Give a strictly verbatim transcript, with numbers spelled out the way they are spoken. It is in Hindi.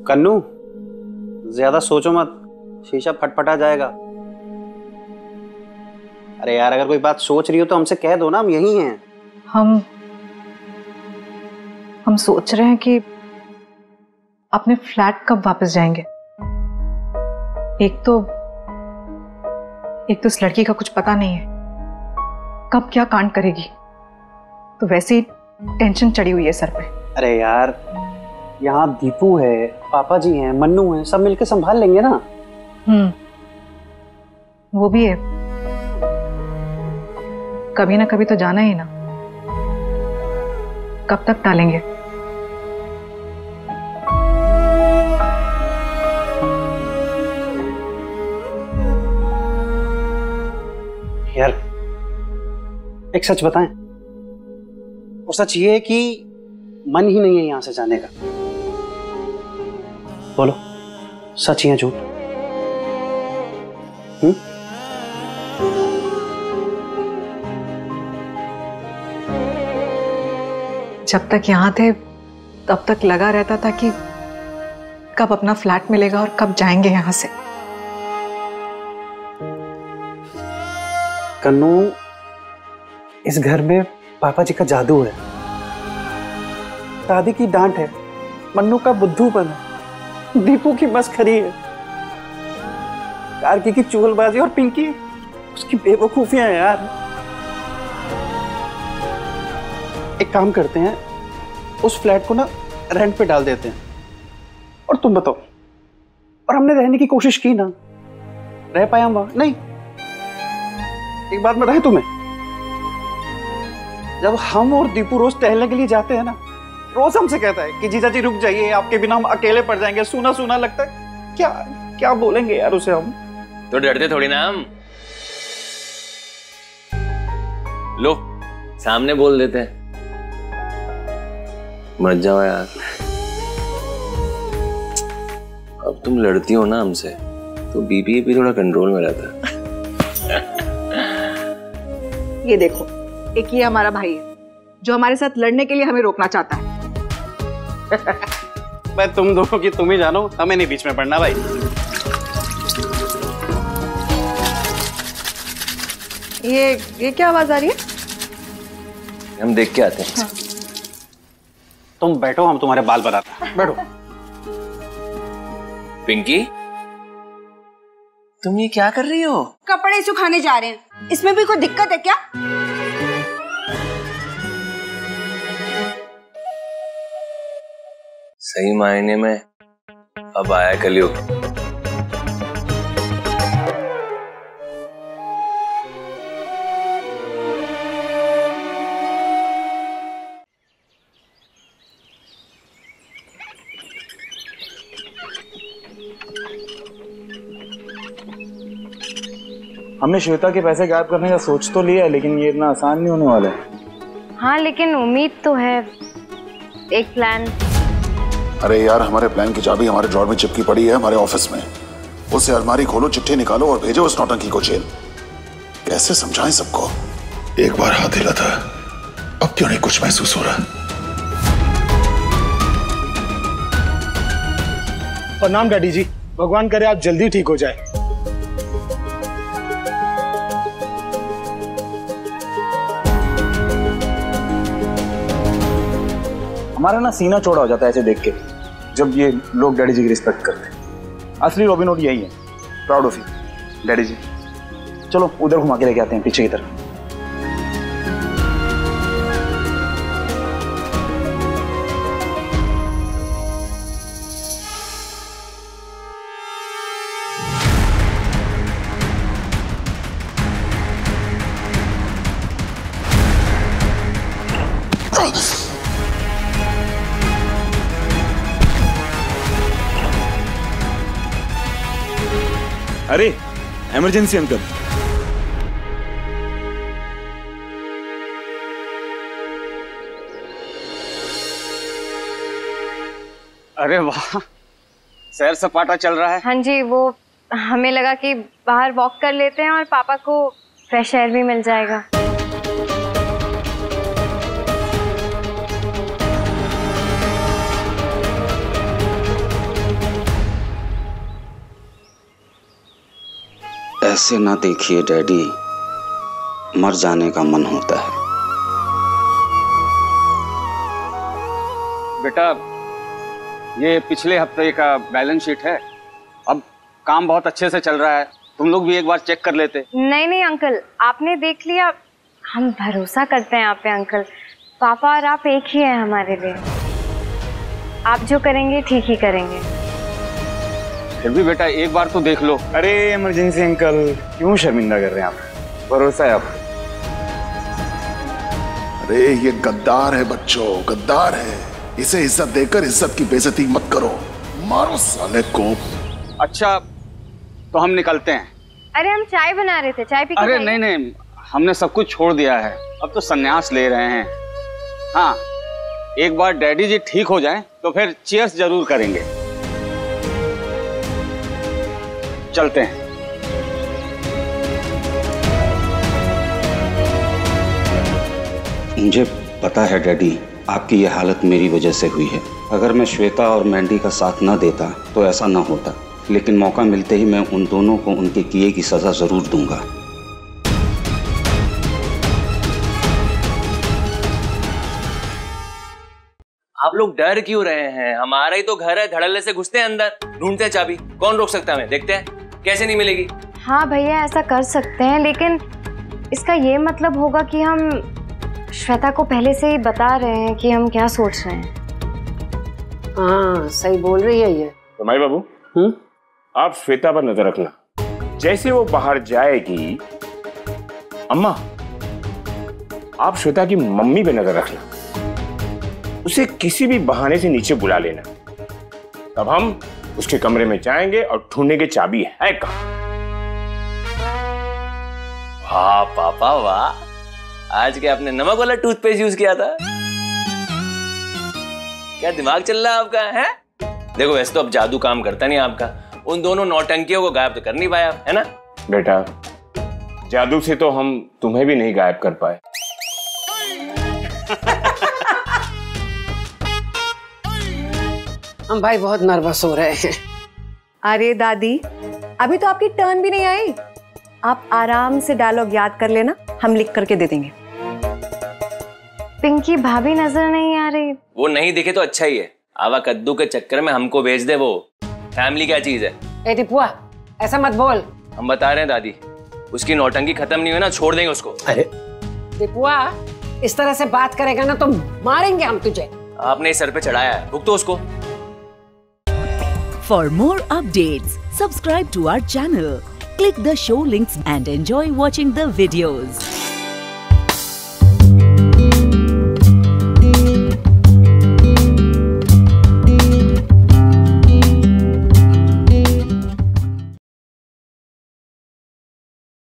कन्नू, ज्यादा सोचो मत, शीशा फटफटा जाएगा। अरे यार, अगर कोई बात सोच रही हो तो हमसे कह दो ना, हम यही हैं। हम हम सोच रहे हैं कि अपने फ्लैट कब वापस जाएंगे। एक तो एक तो इस लड़की का कुछ पता नहीं है, कब क्या कांड करेगी, तो वैसे ही टेंशन चढ़ी हुई है सर पे। अरे यार, यहाँ दीपू है, पापा जी हैं, मन्नू है, सब मिलकर संभाल लेंगे ना। हम्म, वो भी है, कभी ना कभी तो जाना ही ना, कब तक टालेंगे। यार एक सच बताएं, और सच ये है कि मन ही नहीं है यहां से जाने का। बोलो, सच या झूठ? हम्म? जब तक यहां थे तब तक लगा रहता था कि कब अपना फ्लैट मिलेगा और कब जाएंगे यहां से। कन्नू, इस घर में पापा जी का जादू है, दादी की डांट है, मन्नू का बुद्धूपन है, दीपू की मस्खरी है, कार्की की चुगलबाजी और पिंकी उसकी बेवकूफियां हैं यार। एक काम करते हैं, उस फ्लैट को ना रेंट पे डाल देते हैं, और तुम बताओ, और हमने रहने की कोशिश की ना, रह पाए हम वहां? नहीं। एक बात बताएं तुम्हें, जब हम और दीपू रोज टहलने के लिए जाते हैं ना, रोज हमसे कहता है कि जीजा जी रुक जाइए, आपके बिना हम अकेले पड़ जाएंगे। सूना सूना लगता है। क्या क्या बोलेंगे यार उसे हम? तो डरते थोड़ी ना हम। लो, सामने बोल देते हैं। मत जाओ यार, अब तुम लड़ती हो ना हमसे, तो बीपी भी थोड़ा कंट्रोल में रहता है। ये देखो, एक ये हमारा भाई है जो हमारे साथ लड़ने के लिए हमें रोकना चाहता है। भाई तुम दोनों की तुम ही जानो, हमें नहीं बीच में पड़ना भाई। ये ये क्या आवाज आ रही है? हम देख के आते हैं। हाँ। तुम बैठो, हम तुम्हारे बाल बनाते हैं। बैठो। पिंकी, तुम ये क्या कर रही हो? कपड़े सुखाने जा रहे हैं, इसमें भी कोई दिक्कत है क्या? सही मायने में अब आया कलयुग। हमने श्वेता के पैसे गायब करने का सोच तो लिया है, लेकिन ये इतना आसान नहीं होने वाला है। हाँ, लेकिन उम्मीद तो है, एक प्लान। अरे यार, हमारे प्लान की चाबी हमारे ड्रॉर में चिपकी पड़ी है हमारे ऑफिस में। उससे अलमारी खोलो, चिट्ठी निकालो और भेजो उस नौटंकी को जेल। कैसे समझाएं सबको? एक बार हाथ हिला था, अब क्यों नहीं कुछ महसूस हो रहा? प्रणाम डैडी जी, भगवान करे आप जल्दी ठीक हो जाए। हमारा ना सीना चौड़ा हो जाता है ऐसे देख के, जब ये लोग डैडी जी की रिस्पेक्ट करते हैं। असली रॉबिन हुड यही है। Proud of you daddy ji. चलो उधर घुमा के लेके आते हैं, पीछे की तरफ। अरे इमरजेंसी अंकल। अरे वाह, सैर सपाटा चल रहा है। हाँ जी, वो हमें लगा कि बाहर वॉक कर लेते हैं और पापा को फ्रेश एयर भी मिल जाएगा। ऐसे ना देखिए डैडी, मर जाने का मन होता है। बेटा, ये पिछले हफ्ते का बैलेंस शीट है। अब काम बहुत अच्छे से चल रहा है, तुम लोग भी एक बार चेक कर लेते। नहीं नहीं अंकल, आपने देख लिया, हम भरोसा करते हैं आप पे अंकल। पापा और आप एक ही हैं हमारे लिए। आप जो करेंगे ठीक ही करेंगे। फिर भी बेटा एक बार तो देख लो। अरे इमरजेंसी अंकल, क्यों शर्मिंदा कर रहे हैं आप? भरोसा है आप। अरे ये गद्दार है बच्चों, गद्दार है। इसे इज्जत देकर इज्जत की बेइज्जती मत करो, मारो साले को। अच्छा तो हम निकलते हैं। अरे हम चाय बना रहे थे, चाय पी के अरे जाइए। नहीं नहीं, हमने सब कुछ छोड़ दिया है, अब तो संन्यास ले रहे हैं। हाँ, एक बार डैडी जी ठीक हो जाएं तो फिर चीयर्स जरूर करेंगे। चलते हैं। मुझे पता है डैडी, आपकी ये हालत मेरी वजह से हुई है। अगर मैं श्वेता और मैंडी का साथ ना देता तो ऐसा ना होता, लेकिन मौका मिलते ही मैं उन दोनों को उनके किए की सजा जरूर दूंगा। आप लोग डर क्यों रहे हैं? हमारा ही तो घर है, धड़ल्ले से घुसते हैं अंदर, ढूंढते हैं चाबी। कौन रोक सकता है हमें? देखते हैं कैसे नहीं मिलेगी। हाँ भैया ऐसा कर सकते हैं, लेकिन इसका ये मतलब होगा कि हम श्वेता को पहले से ही बता रहे हैं कि हम क्या सोच रहे हैं। हाँ सही बोल रही है ये। तो माई बाबू, हम्म, आप श्वेता पर नजर रखना। जैसे वो बाहर जाएगी, अम्मा आप श्वेता की मम्मी पे नजर रखना। उसे किसी भी बहाने से नीचे बुला लेना, तब हम उसके कमरे में जाएंगे और ढूंढने की चाबी है कहाँ। वाह पापा वाह, आज क्या आपने नमक वाला टूथपेस्ट यूज किया था? क्या दिमाग चल रहा है आपका है? देखो वैसे तो अब जादू काम करता नहीं आपका, उन दोनों नौटंकियों को गायब तो कर नहीं पाया, है ना? बेटा, जादू से तो हम तुम्हें भी नहीं गायब कर पाए। हम भाई बहुत नर्वस हो रहे हैं। अरे दादी, अभी तो आपकी टर्न भी नहीं आई। आप आराम से डायलॉग याद कर लेना, हम लिख करके दे देंगे। पिंकी भाभी नजर नहीं आ रही। वो नहीं दिखे तो अच्छा ही है। आवा कद्दू के चक्कर में हमको भेज दे वो। फैमिली क्या चीज है? ए दीपुआ, ऐसा मत बोल। हम बता रहे हैं दादी, उसकी नौटंकी खत्म नहीं हुई ना, छोड़ देंगे उसको। अरे दीपुआ, इस तरह से बात करेगा ना तो मारेंगे हम तुझे। आपने सर पे चढ़ाया है, भुगतो उसको। For more updates, subscribe to our channel, click the show links and enjoy watching the videos.